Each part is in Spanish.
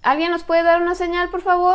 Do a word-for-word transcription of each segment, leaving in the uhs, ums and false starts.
¿Alguien nos puede dar una señal, por favor?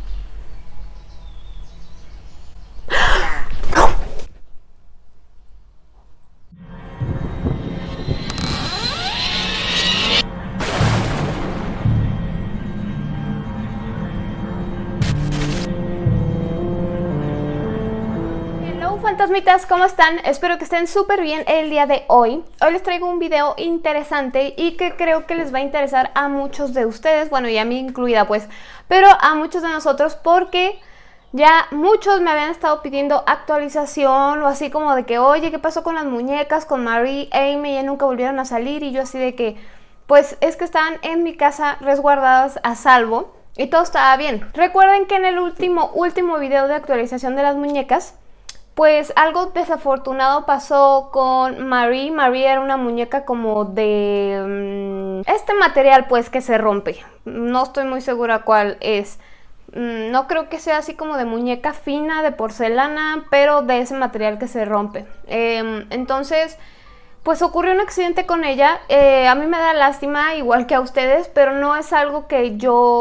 Fantasmitas, ¿cómo están? Espero que estén súper bien el día de hoy. Hoy les traigo un video interesante y que creo que les va a interesar a muchos de ustedes, bueno, y a mí incluida pues, pero a muchos de nosotros porque ya muchos me habían estado pidiendo actualización o así como de que, oye, ¿qué pasó con las muñecas, con Marie, Amy? Ya nunca volvieron a salir y yo así de que, pues es que estaban en mi casa resguardadas a salvo y todo estaba bien. Recuerden que en el último, último video de actualización de las muñecas, pues algo desafortunado pasó con Marie. Marie era una muñeca como de um, este material pues que se rompe. No estoy muy segura cuál es. Um, no creo que sea así como de muñeca fina, de porcelana, pero de ese material que se rompe. Eh, entonces, pues ocurrió un accidente con ella. Eh, a mí me da lástima, igual que a ustedes, pero no es algo que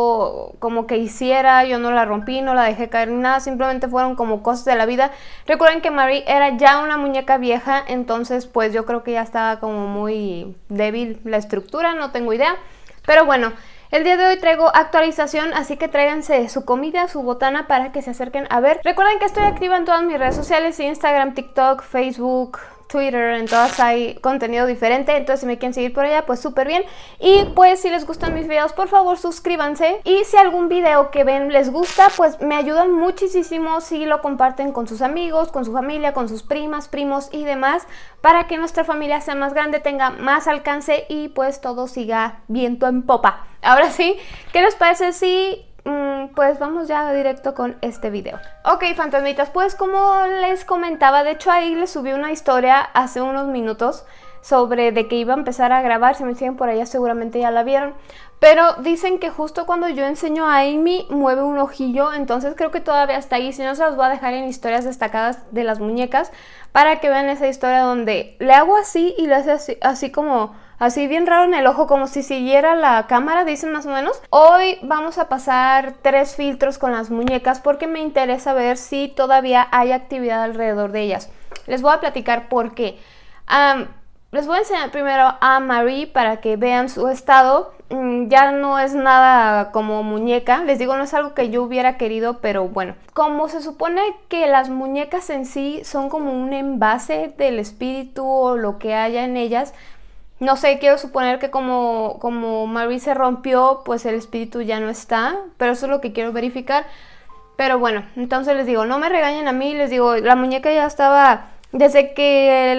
yo como que hiciera. Yo no la rompí, no la dejé caer ni nada, simplemente fueron como cosas de la vida. Recuerden que Marie era ya una muñeca vieja, entonces pues yo creo que ya estaba como muy débil la estructura, no tengo idea. Pero bueno, el día de hoy traigo actualización, así que tráiganse su comida, su botana para que se acerquen a ver. Recuerden que estoy activa en todas mis redes sociales, Instagram, TikTok, Facebook, Twitter, en todas hay contenido diferente, entonces si me quieren seguir por allá, pues súper bien. Y pues si les gustan mis videos, por favor suscríbanse. Y si algún video que ven les gusta, pues me ayudan muchísimo si lo comparten con sus amigos, con su familia, con sus primas, primos y demás, para que nuestra familia sea más grande, tenga más alcance y pues todo siga viento en popa. Ahora sí, ¿qué les parece si pues vamos ya directo con este video? Ok, fantasmitas, pues como les comentaba, de hecho ahí les subí una historia hace unos minutos sobre de que iba a empezar a grabar. Si me siguen por allá seguramente ya la vieron, pero dicen que justo cuando yo enseño a Amy mueve un ojillo, entonces creo que todavía está ahí. Si no, se las voy a dejar en historias destacadas de las muñecas para que vean esa historia donde le hago así y le hace así, así como así bien raro en el ojo, como si siguiera la cámara, dicen más o menos. Hoy vamos a pasar tres filtros con las muñecas porque me interesa ver si todavía hay actividad alrededor de ellas. Les voy a platicar por qué. Um, les voy a enseñar primero a Marie para que vean su estado. Um, ya no es nada como muñeca. Les digo, no es algo que yo hubiera querido, pero bueno. Como se supone que las muñecas en sí son como un envase del espíritu o lo que haya en ellas, no sé, quiero suponer que como, como Marie se rompió, pues el espíritu ya no está, pero eso es lo que quiero verificar. Pero bueno, entonces les digo, no me regañen a mí, les digo, la muñeca ya estaba, desde que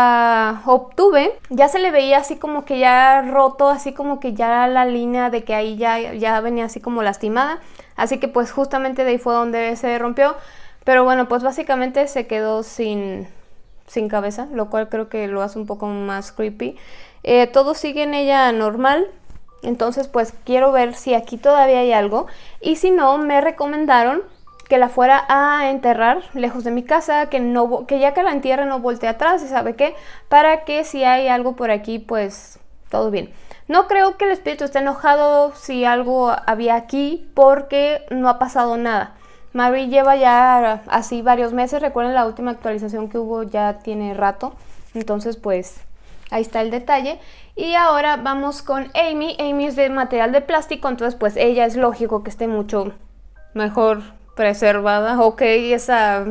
la obtuve, ya se le veía así como que ya roto, así como que ya la línea de que ahí ya, ya venía así como lastimada. Así que pues justamente de ahí fue donde se rompió. Pero bueno, pues básicamente se quedó sin, sin cabeza, lo cual creo que lo hace un poco más creepy. Eh, todo sigue en ella normal, entonces pues quiero ver si aquí todavía hay algo. Y si no, me recomendaron que la fuera a enterrar lejos de mi casa, que, no, que ya que la entierre no voltee atrás, y sabe qué, para que si hay algo por aquí, pues todo bien. No creo que el espíritu esté enojado si algo había aquí, porque no ha pasado nada. Marie lleva ya así varios meses, recuerden la última actualización que hubo ya tiene rato, entonces pues ahí está el detalle. Y ahora vamos con Amy. Amy es de material de plástico, entonces pues ella es lógico que esté mucho mejor preservada. Ok, esa,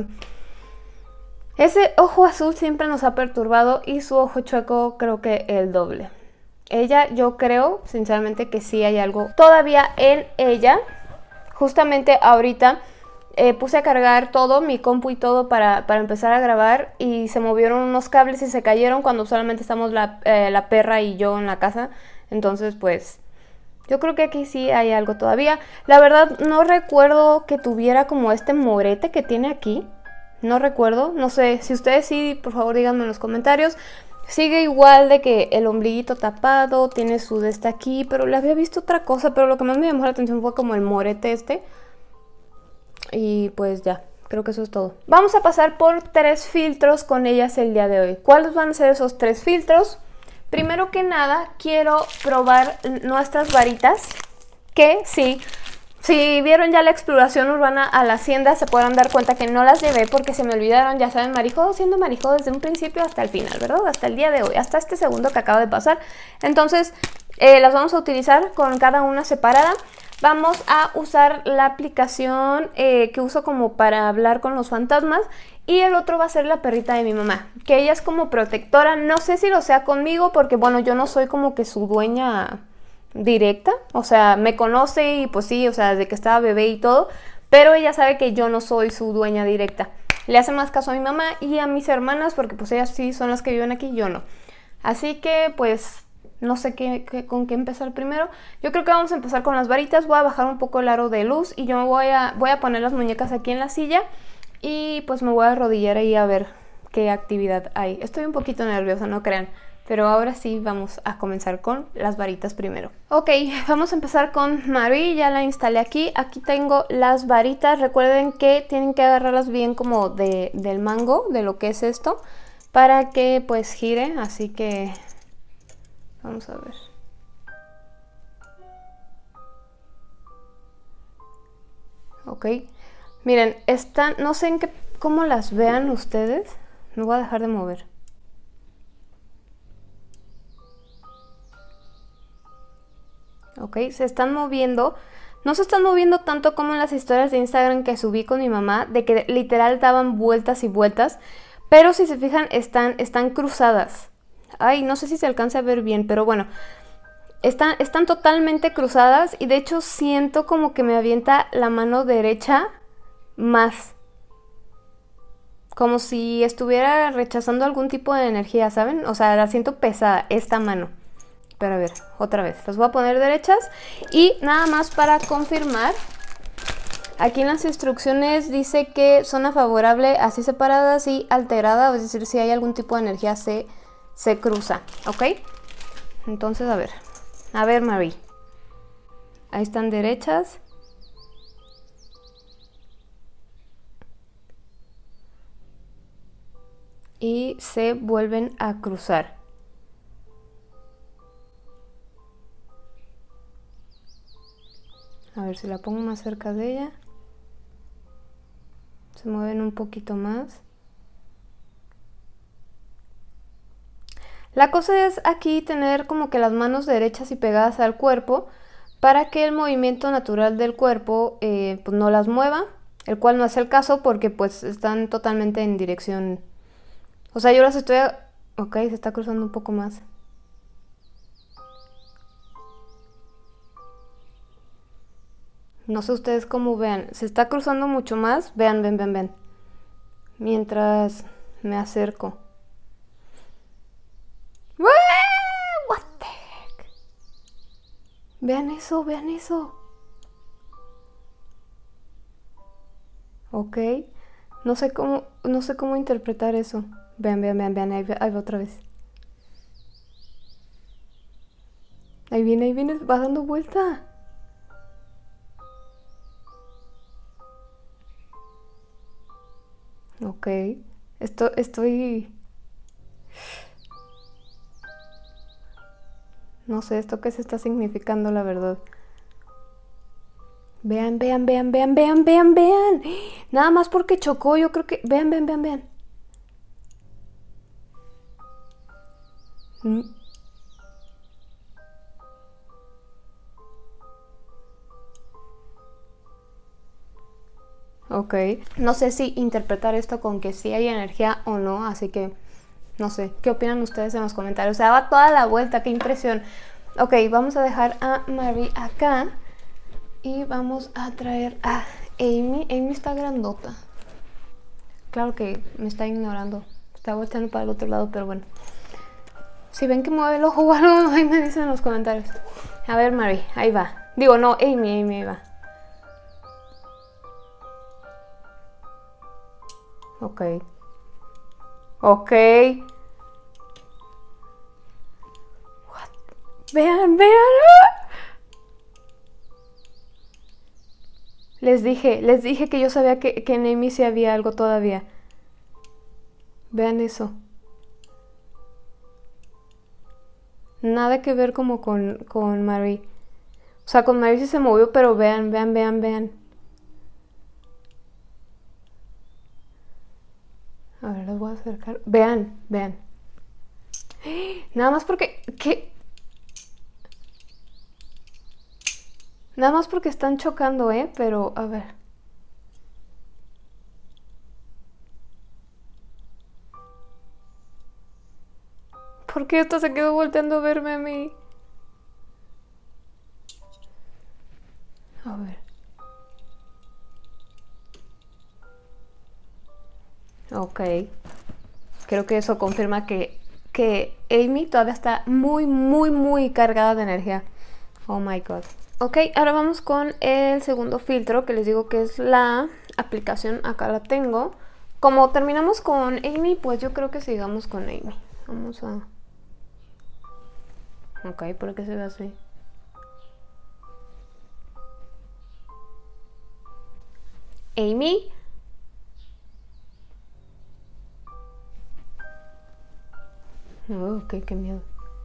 ese ojo azul siempre nos ha perturbado y su ojo chueco creo que el doble. Ella, yo creo sinceramente que sí hay algo todavía en ella. Justamente ahorita Eh, puse a cargar todo, mi compu y todo para, para empezar a grabar, y se movieron unos cables y se cayeron cuando solamente estamos la, eh, la perra y yo en la casa. Entonces pues yo creo que aquí sí hay algo todavía. La verdad no recuerdo que tuviera como este morete que tiene aquí. No recuerdo, no sé, si ustedes sí, por favor díganme en los comentarios. Sigue igual de que el ombliguito tapado, tiene su de esta aquí, pero le había visto otra cosa, pero lo que más me llamó la atención fue como el morete este. Y pues ya, creo que eso es todo. Vamos a pasar por tres filtros con ellas el día de hoy. ¿Cuáles van a ser esos tres filtros? Primero que nada, quiero probar nuestras varitas. que sí, si vieron ya la exploración urbana a la hacienda, se podrán dar cuenta que no las llevé porque se me olvidaron. Ya saben, Marijo siendo Marijo desde un principio hasta el final, ¿verdad? Hasta el día de hoy, hasta este segundo que acaba de pasar. Entonces, eh, las vamos a utilizar con cada una separada. Vamos a usar la aplicación eh, que uso como para hablar con los fantasmas. Y el otro va a ser la perrita de mi mamá, que ella es como protectora. No sé si lo sea conmigo porque, bueno, yo no soy como que su dueña directa. O sea, me conoce y pues sí, o sea, desde que estaba bebé y todo. Pero ella sabe que yo no soy su dueña directa. Le hace más caso a mi mamá y a mis hermanas porque pues ellas sí son las que viven aquí, yo no. Así que pues no sé qué, qué, con qué empezar primero. Yo creo que vamos a empezar con las varitas. Voy a bajar un poco el aro de luz y yo me voy a, voy a poner las muñecas aquí en la silla. Y pues me voy a arrodillar ahí a ver qué actividad hay. Estoy un poquito nerviosa, no crean. Pero ahora sí vamos a comenzar con las varitas primero. Ok, vamos a empezar con Marie. Ya la instalé aquí. Aquí tengo las varitas. Recuerden que tienen que agarrarlas bien como de, del mango, de lo que es esto, para que pues gire. Así que vamos a ver. Ok. Miren, están, no sé en qué, cómo las vean ustedes. Me voy a dejar de mover. Ok, se están moviendo. No se están moviendo tanto como en las historias de Instagram que subí con mi mamá, de que literal daban vueltas y vueltas. Pero si se fijan, están, están cruzadas. Ay, no sé si se alcanza a ver bien, pero bueno. Están, están totalmente cruzadas y de hecho siento como que me avienta la mano derecha más. Como si estuviera rechazando algún tipo de energía, ¿saben? O sea, la siento pesada, esta mano. Pero a ver, otra vez. Las voy a poner derechas. Y nada más para confirmar. Aquí en las instrucciones dice que zona favorable así separadas y alterada. Es decir, si hay algún tipo de energía se, se cruza. ¿Ok? Entonces, a ver. A ver, Marie. Ahí están derechas. Y se vuelven a cruzar. A ver si la pongo más cerca de ella. Se mueven un poquito más. La cosa es aquí tener como que las manos derechas y pegadas al cuerpo para que el movimiento natural del cuerpo eh, pues no las mueva, el cual no es el caso porque pues están totalmente en dirección. O sea, yo las estoy... A... Ok, se está cruzando un poco más. No sé ustedes cómo vean. Se está cruzando mucho más. Vean, ven, ven, ven. Mientras me acerco. What the heck? Vean eso, vean eso. Ok. No sé cómo, no sé cómo interpretar eso. Vean, vean, vean, vean. Ahí, ahí va otra vez. Ahí viene, ahí viene. Va dando vuelta. Ok. Esto, estoy... No sé esto qué se está significando, la verdad. Vean, vean, vean, vean, vean, vean, vean. Nada más porque chocó, yo creo que... Vean, vean, vean, vean. Mm. Ok. No sé si interpretar esto con que sí hay energía o no, así que... No sé, ¿qué opinan ustedes en los comentarios? O sea, va toda la vuelta, qué impresión. Ok, vamos a dejar a Marie acá. Y vamos a traer a Amy. Amy está grandota. Claro que me está ignorando. Está volteando para el otro lado, pero bueno. Si ven que mueve el ojo o algo, ahí me dicen en los comentarios. A ver, Marie, ahí va. Digo, no, Amy, Amy, ahí va. Ok. Ok. What? Vean, vean. Les dije, les dije que yo sabía que, que en Amy sí había algo todavía. Vean eso. Nada que ver como con, con Marie. O sea, con Mary sí se movió, pero vean, vean, vean, vean. A ver, los voy a acercar. Vean, vean. Nada más porque... ¿Qué? Nada más porque están chocando, ¿eh? Pero, a ver. ¿Por qué esto se quedó volteando a verme a mí? A ver. Ok. Creo que eso confirma que, que Amy todavía está muy, muy, muy cargada de energía. Oh my god. Ok, ahora vamos con el segundo filtro, que les digo que es la aplicación. Acá la tengo. Como terminamos con Amy, pues yo creo que sigamos con Amy. Vamos a... Ok, ¿por qué se ve así? Amy. Oh, ok, qué miedo.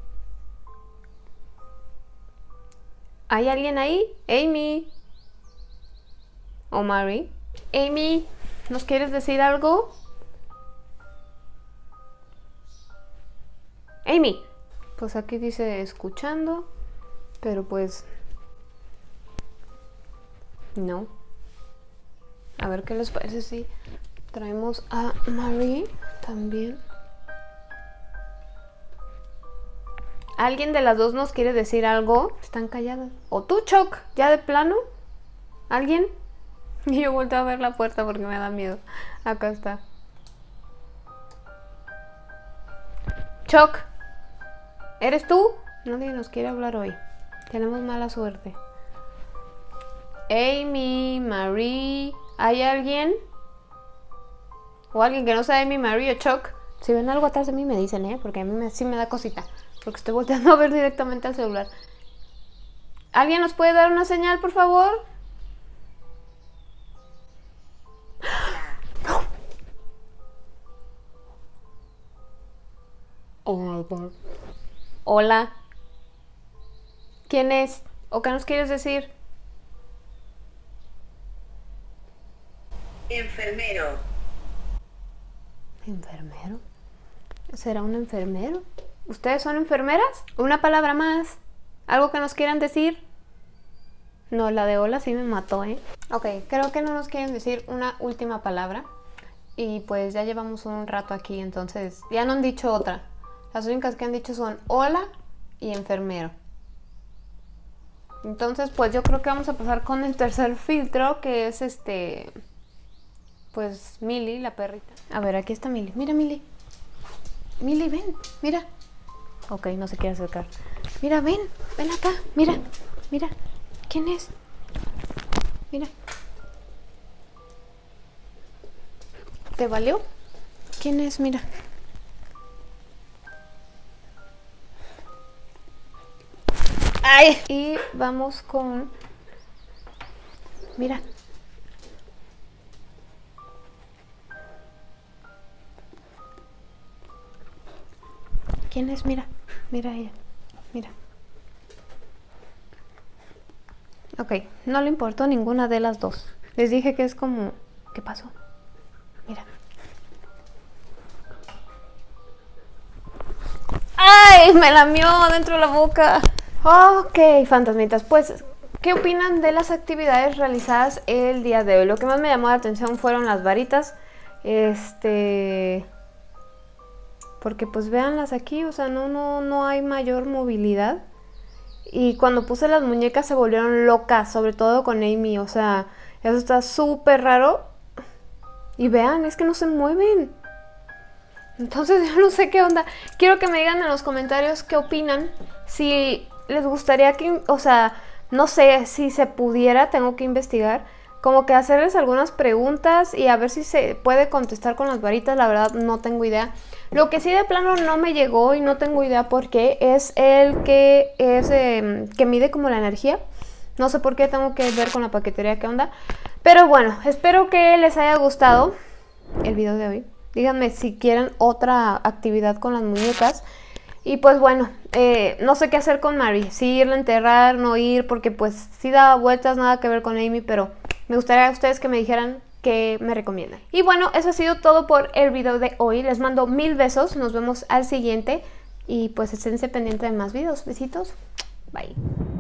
¿Hay alguien ahí? Amy. ¿O Mary? Amy, ¿nos quieres decir algo? Amy. Pues aquí dice escuchando, pero pues... no. A ver qué les parece si traemos a Mary también. ¿Alguien de las dos nos quiere decir algo? Están calladas. ¿O tú, Choc? ¿Ya de plano? ¿Alguien? Y yo vuelto a ver la puerta porque me da miedo. Acá está. Choc, ¿eres tú? Nadie nos quiere hablar hoy. Tenemos mala suerte. Amy, Marie... ¿Hay alguien? ¿O alguien que no sea Amy, Marie o Choc? Si ven algo atrás de mí me dicen, ¿eh? Porque a mí me, sí me da cosita. Porque estoy volteando a ver directamente al celular. ¿Alguien nos puede dar una señal, por favor? ¡No! Oh my god. Hola. ¿Quién es? ¿O qué nos quieres decir? Enfermero. ¿Enfermero? ¿Será un enfermero? ¿Ustedes son enfermeras? Una palabra más. ¿Algo que nos quieran decir? No, la de hola sí me mató, ¿eh? Ok, creo que no nos quieren decir una última palabra. Y pues ya llevamos un rato aquí, entonces ya no han dicho otra. Las únicas que han dicho son hola y enfermero. Entonces pues yo creo que vamos a pasar con el tercer filtro, que es este... pues Millie, la perrita. A ver, aquí está Millie. Mira, Millie. Millie, ven, mira. Ok, no se quiere acercar. Mira, ven, ven acá. Mira, mira. ¿Quién es? Mira. ¿Te valió? ¿Quién es? Mira. ¡Ay! Y vamos con... mira. ¿Quién es? Mira, mira a ella, mira. Ok, no le importó ninguna de las dos. Les dije que es como... ¿qué pasó? Mira. ¡Ay! Me lamió dentro de la boca. Ok, fantasmitas, pues... ¿qué opinan de las actividades realizadas el día de hoy? Lo que más me llamó la atención fueron las varitas. Este... porque pues véanlas aquí, o sea, no, no, no hay mayor movilidad. Y cuando puse las muñecas se volvieron locas, sobre todo con Amy, o sea, eso está súper raro. Y vean, es que no se mueven. Entonces yo no sé qué onda. Quiero que me digan en los comentarios qué opinan. Si les gustaría que, o sea, no sé, si se pudiera, tengo que investigar. Como que hacerles algunas preguntas y a ver si se puede contestar con las varitas. La verdad no tengo idea. Lo que sí de plano no me llegó y no tengo idea por qué es el que es eh, que mide como la energía. No sé por qué, tengo que ver con la paquetería qué onda. Pero bueno, espero que les haya gustado el video de hoy. Díganme si quieren otra actividad con las muñecas. Y pues bueno, eh, no sé qué hacer con Mary, si irla a enterrar, no ir, porque pues sí da vueltas, nada que ver con Amy, pero me gustaría a ustedes que me dijeran qué me recomiendan. Y bueno, eso ha sido todo por el video de hoy, les mando mil besos, nos vemos al siguiente y pues esténse pendientes de más videos, besitos, bye.